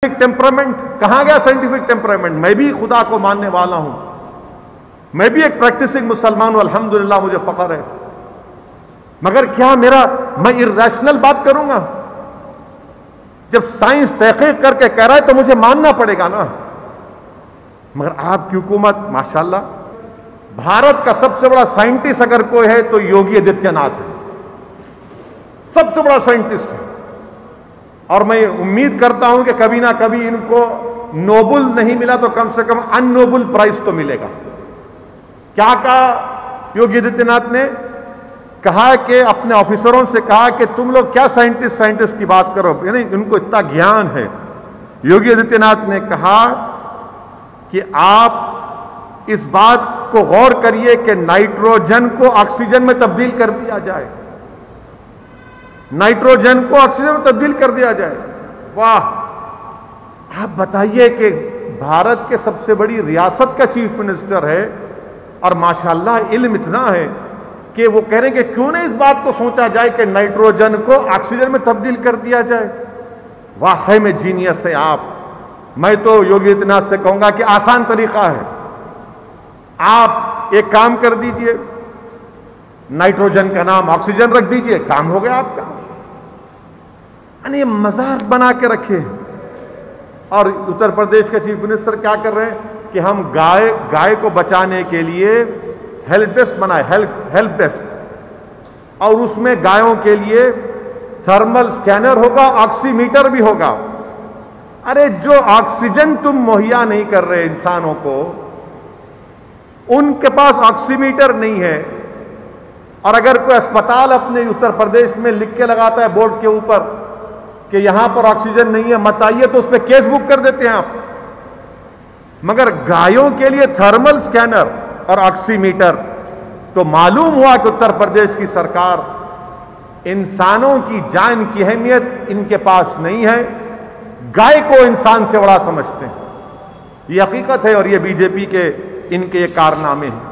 Temperament कहां गया? Scientific temperament. मैं भी खुदा को मानने वाला हूं, मैं भी एक प्रैक्टिसिंग मुसलमान हूं, अल्हम्दुलिल्लाह, मुझे फख्र है। मगर क्या मैं इर्रेशनल बात करूंगा? जब साइंस तहकीक करके कह रहा है तो मुझे मानना पड़ेगा ना। मगर आपकी हुकूमत माशाल्लाह, भारत का सबसे बड़ा साइंटिस्ट अगर कोई है तो योगी आदित्यनाथ है, सबसे बड़ा साइंटिस्ट है। और मैं उम्मीद करता हूं कि कभी ना कभी इनको नोबेल नहीं मिला तो कम से कम अननोबेल प्राइज तो मिलेगा। क्या कहा योगी आदित्यनाथ ने? कहा कि अपने ऑफिसरों से कहा कि तुम लोग क्या साइंटिस्ट की बात करो, यानी उनको इतना ज्ञान है। योगी आदित्यनाथ ने कहा कि आप इस बात को गौर करिए कि नाइट्रोजन को ऑक्सीजन में तब्दील कर दिया जाए, नाइट्रोजन को ऑक्सीजन में तब्दील कर दिया जाए। वाह! आप बताइए कि भारत के सबसे बड़ी रियासत का चीफ मिनिस्टर है और माशाल्लाह इल्म इतना है कि वो कह रहे हैं कि क्यों नहीं इस बात को सोचा जाए कि नाइट्रोजन को ऑक्सीजन में तब्दील कर दिया जाए। वाकई में जीनियस है आप। मैं तो योगी आदित्यनाथ से कहूंगा कि आसान तरीका है, आप एक काम कर दीजिए, नाइट्रोजन का नाम ऑक्सीजन रख दीजिए, काम हो गया आपका। यानी मजाक बना के रखे। और उत्तर प्रदेश के चीफ मिनिस्टर क्या कर रहे हैं कि हम गाय को बचाने के लिए हेल्प डेस्क बनाए, हेल्प डेस्क, और उसमें गायों के लिए थर्मल स्कैनर होगा, ऑक्सीमीटर भी होगा। अरे जो ऑक्सीजन तुम मुहैया नहीं कर रहे इंसानों को, उनके पास ऑक्सीमीटर नहीं है, और अगर कोई अस्पताल अपने उत्तर प्रदेश में लिख के लगाता है बोर्ड के ऊपर कि यहां पर ऑक्सीजन नहीं है मत आइए, तो उस पर केस बुक कर देते हैं आप। मगर गायों के लिए थर्मल स्कैनर और ऑक्सीमीटर, तो मालूम हुआ कि उत्तर प्रदेश की सरकार इंसानों की जान की अहमियत इनके पास नहीं है, गाय को इंसान से बड़ा समझते हैं। ये हकीकत है और ये बीजेपी के इनके ये कारनामे हैं।